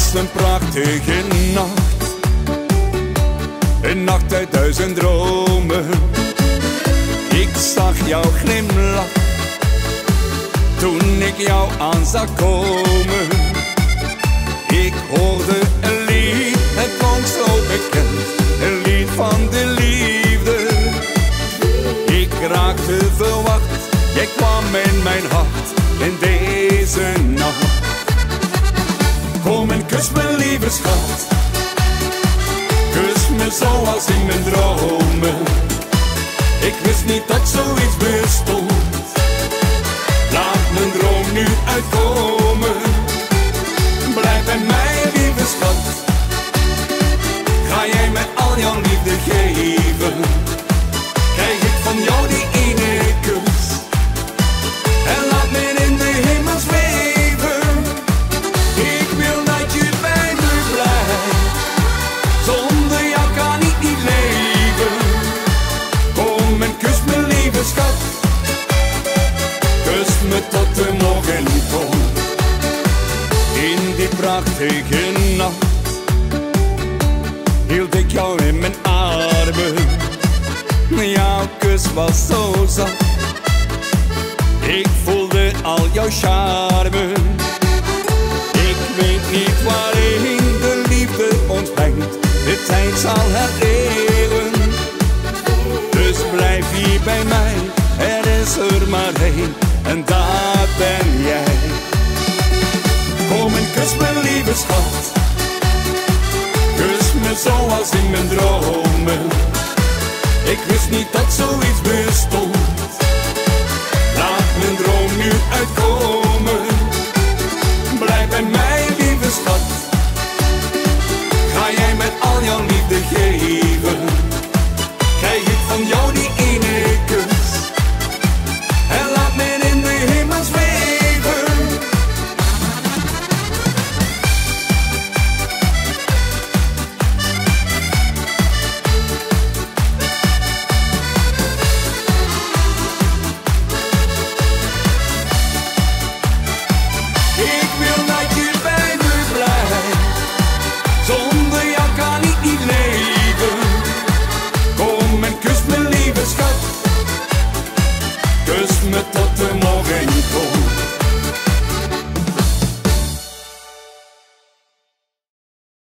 een prachtige nacht, een nacht uit 1000 dromen. Ik zag jou glimlach toen ik jou aan zag komen. Ik hoorde een lied, het klonk zo bekend, een lied van de liefde. Ik raakte verwacht, jij kwam in mijn hart in deze nacht. Kom en kus me lieve schat, kus me zoals in mijn dromen. Ik wist niet dat zoiets bestond, laat mijn droom nu uitkomen. Blijf bij mij lieve schat, ga jij mij al jouw liefde geven. Krijg ik van jou die ene kus en laat me in de hemel zweven. Ik wil dat je bij me blijft, zonder jou kan ik niet leven. Kom en kus me lieve schat, kus me tot de morgen komt. In die prachtige nacht hield ik jou in mijn armen. Jouw kus was zo zacht, ik voelde al jouw charme. Ik weet niet waarin de liefde ons brengt, de tijd zal het leren. Dus blijf hier bij mij, er is er maar één en dat ben jij. Kom en kus me lieve schat, kus me zoals in mijn dromen.